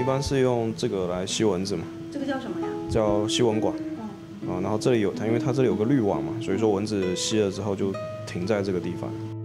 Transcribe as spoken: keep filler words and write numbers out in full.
般是用这个来吸蚊子嘛。 这个叫什么呀？ 叫吸蚊管。 嗯。 啊，然后这里有它，因为它这里有个滤网嘛，所以说蚊子吸了之后就停在这个地方。